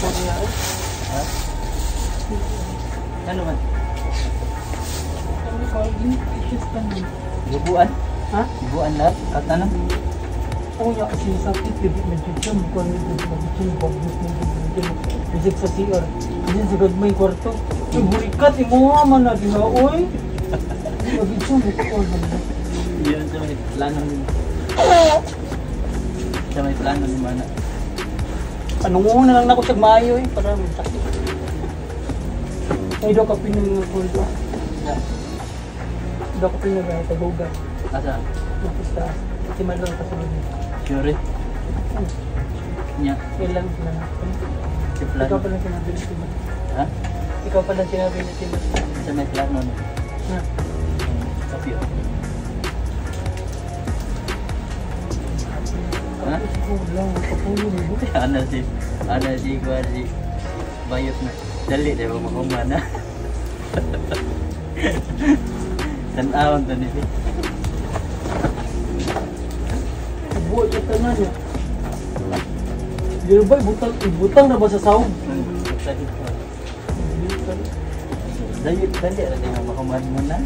niya. Ha? Ano man? Ano ba? Issues ka naman. Bubuan? Ha? Bubuan lahat? At ano? Oo niya kasi sakit. Hindi medyo dyan. Kung ano dyan. Medyo dyan. Bagus mo dyan. Bisik sa CR. Kasi sa gagmay kwarto. Ay, burikat. Imuha man na. Di ba? Uy. Bagay dyan. Bukol. Yun sa may plano ni sa may plano ni Mana. Anong na lang ako siya maayo eh. Para sakit. Ay, daw ka pinag-gold. Yeah. Daw ka pinag-tagugan. Asa? Tapos sa si Malong kasunod. Sure? Nya. Kailan sila natin? Si Ikaw plano. pala sinabi ni Timon. Ha? Ikaw pala sinabi ni Timon. Sa may plano ni. Na, Kapyo. Ha? kulang, kapulo ni Buti. Ana si Kuwari. Bayot na. Dali, di ba makuman na? Tanawang to nito. Buot yung tanan niya. Di ba, butang na ba sa sahog? Dali, di ba makuman mo na?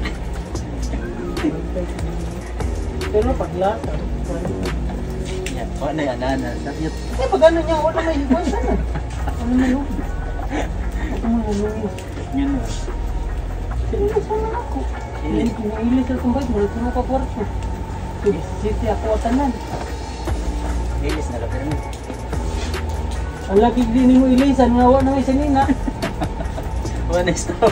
Pero paglasa. Ya, wala na yan, sakit. Eh, pag ano niya, wala may higwan sana. Ano na yun? Ano na yun? Yun na. Sino sana ako? Hindi ko nailis sa tumbay, mulat mo ka kwarto. City ako atanan. Bilis na lang pero Ang laki din mo ilisan, ngawa na may sanina. One is stop.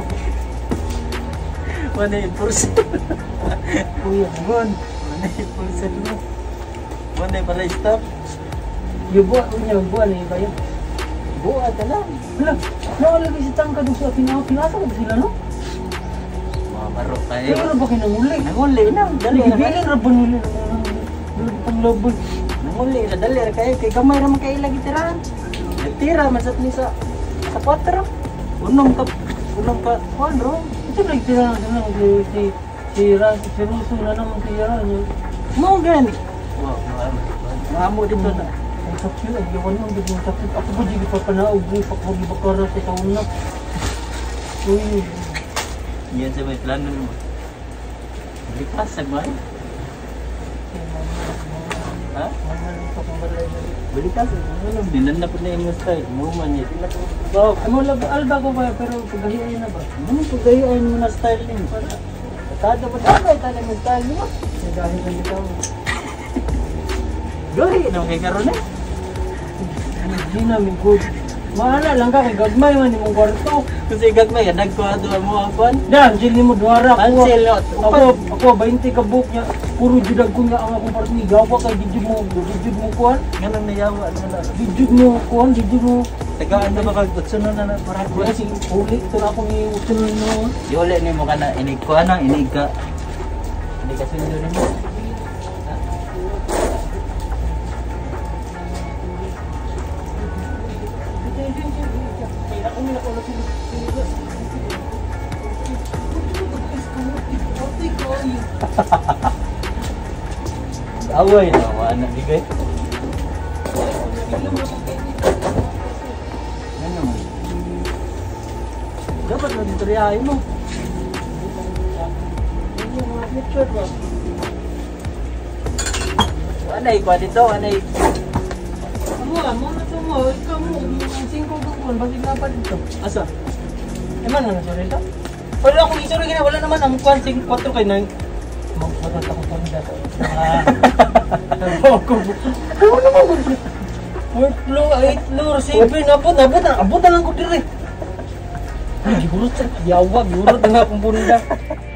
One is person. Kuya, naman. One is person mo. One is para stop. Yung buwan niya, buwan na iba yun. Buat na lang. Wala, nakalagay sa tangka doon sa pinasa ko ba sila, no? Mga baro kayo. Pero ba kayo nanguli? Nanguli na. Dali na Bibilin kayo. na ba nila? Panglabon. Nanguli na. Dali na kayo. Kay gamay naman kayo lagi tirahan. Nagtira masat ni sa 4. Unong ka. Kuan bro. Ito lang tira na lang si Russo na naman si Yaran. Mo gani. Wow, maamo dito na. Ang sakit, ang yawan mo, ang sakit. Ako ba di pa panaog mo, pakawagi bakara sa taon na. Uy, Yan sa may plano mo. Lipas sa mga. Ha? Balikas. Ano? Dinan na po na yung style. Muman niya. wow, ano alba ko ba, pero paghahiay na ba? Ano po kayo ay mo na style niyo? Kada ba tayo talaga yung style niyo? Dahil na ikaw. Gari na kay karon eh. Hindi namin good. Mahala lang ka, kay gagmay man imong kwarto. Kasi gagmay ka nagkuha doon mo ang kwan. Dan, dili mo duwara. Cancel lot. Ako 20 ka book niya. Puro judag ko nga ang akong partner. Gawa kay gijud mo kuan. Ganang nayawa na. Gijud mo kuan, gijud mo. Tagaan na ba kagtsuno na para Wala si ulit to na ako ni utol no. Yole ni mo kana inig kuha na inig ka. Inig ka sundo ni mo. Away na wala di kay. Ano mo? Dapat na dito riyahin mo. Anay ko dito, anay. Mo na to mo, ikaw mo, ang 5 gugon, bakit nga pa dito? Asa? Eman na sorry to? Wala akong isuri gina, wala naman ang kwan 4 kay nang magpatat ako pa nila. Ano naman mo? 4th floor, 8th floor, 7, abot na lang ko dire. Ay, gurot sa yawa, gurot na nga akong bunda.